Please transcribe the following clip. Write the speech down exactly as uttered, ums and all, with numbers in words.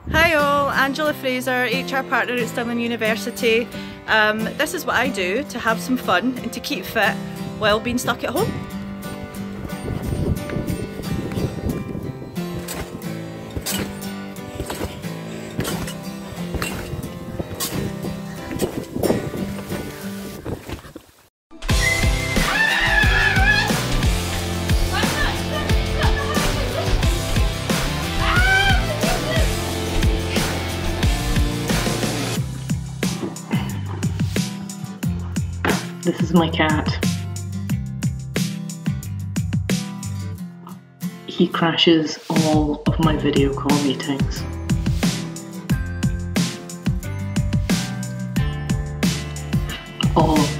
Hi all, Angela Fraser, H R partner at Stirling University. Um, this is what I do to have some fun and to keep fit while being stuck at home. This is my cat. He crashes all of my video call meetings. All of them.